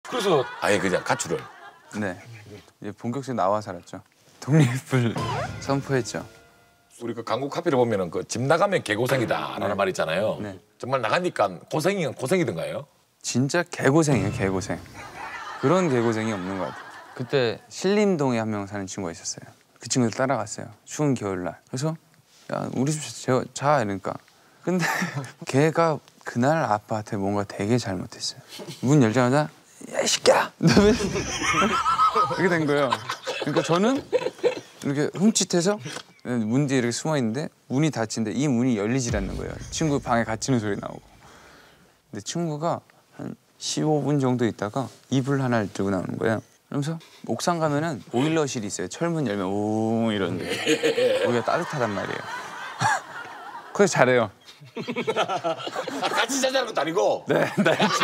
그래서 아예 그냥 가출을. 네. 이제 본격적으로 나와 살았죠. 독립을 선포했죠. 우리 그 강국 카피를 보면은 그 집 나가면 개고생이다라는 네. 말 있잖아요. 네. 정말 나가니까 고생이던가요? 진짜 개고생이에요, 개고생. 그런 개고생이 없는 것 같아요. 그때 신림동에 한 명 사는 친구가 있었어요. 그 친구들 따라갔어요. 추운 겨울날. 그래서 야, 우리 집 자 이러니까. 근데 걔가 그날 아빠한테 뭔가 되게 잘못했어요. 문 열자마자 야, 이 새끼야! 이렇게 된 거예요. 그러니까 저는 이렇게 흠칫해서 문 뒤에 이렇게 숨어 있는데 문이 닫힌데 이 문이 열리질 않는 거예요. 친구 방에 갇히는 소리 나오고. 근데 친구가 한 15분 정도 있다가 이불 하나를 들고 나오는 거예요. 그러면서 옥상 가면은 보일러실이 있어요. 철문 열면 오 이러는데 거기가 따뜻하단 말이에요. 그래서 잘해요. 같이 자자는 것도 아니고. 네, 나 했지.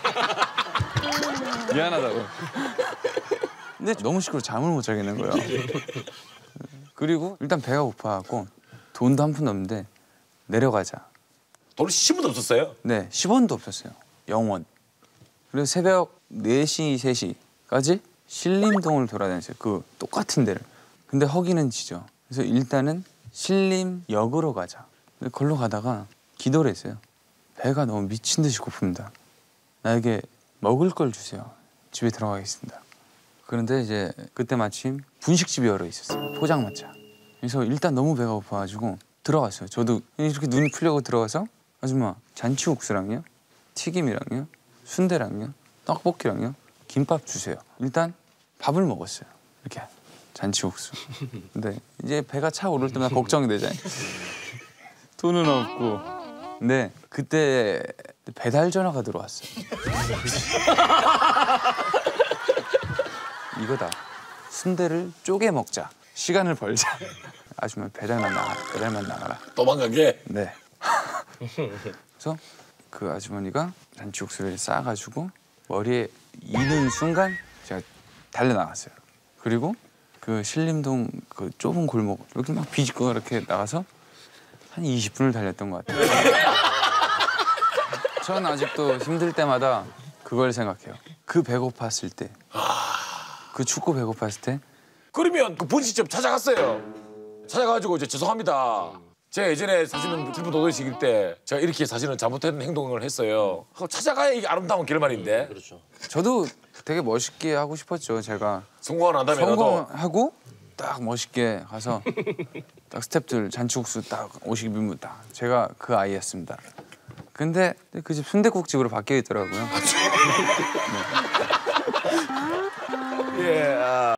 미안하다고. 근데 너무 시끄러워 잠을 못 자겠는 거예요. 그리고 일단 배가 고파갖고 돈도 한 푼도 없는데 내려가자. 돈 10원도 없었어요? 네, 10원도 없었어요. 0원. 그래서 새벽 4시, 3시까지 신림동을 돌아다녔어요. 그 똑같은 데를. 근데 허기는 지죠. 그래서 일단은 신림역으로 가자. 걸로 가다가 기도를 했어요. 배가 너무 미친 듯이 고픕니다. 나에게 먹을 걸 주세요. 집에 들어가겠습니다. 그런데 이제 그때 마침 분식집이 열어 있었어요. 포장마차. 그래서 일단 너무 배가 고파가지고 들어갔어요. 저도 이렇게 눈이 풀려고 들어가서 아줌마 잔치국수랑요, 튀김이랑요, 순대랑요, 떡볶이랑요, 김밥 주세요. 일단 밥을 먹었어요. 이렇게 잔치국수. 근데 이제 배가 차 오를 때마다 걱정이 되잖아요. 돈은 없고. 근데 그때 배달 전화가 들어왔어요. 이거다. 순대를 쪼개 먹자. 시간을 벌자. 아줌마 배달만 나가라. 배달만 나가라. 도망가게? 네. 그래서 그 아주머니가 잔치국수를 싸가지고 머리에 이는 순간 제가 달려나갔어요. 그리고 그 신림동 그 좁은 골목 여기 막 비집고 이렇게 나가서 한 20분을 달렸던 것 같아요. 전 아직도 힘들 때마다 그걸 생각해요. 그 배고팠을 때, 그 춥고 배고팠을 때. 그러면 그 분식집 찾아갔어요. 찾아가지고 이제 죄송합니다. 제가 예전에 사실은 출부 도도식일 때 제가 이렇게 사실은 잘못된 행동을 했어요. 하고 찾아가야 이게 아름다운 결말인데. 그렇죠. 저도 되게 멋있게 하고 싶었죠. 제가 성공을 한다면 성공하고 딱 멋있게 가서 딱 스태프들 잔치국수 딱 50인분 딱 제가 그 아이였습니다. 근데 그 집 순댓국집으로 바뀌어 있더라고요. 예.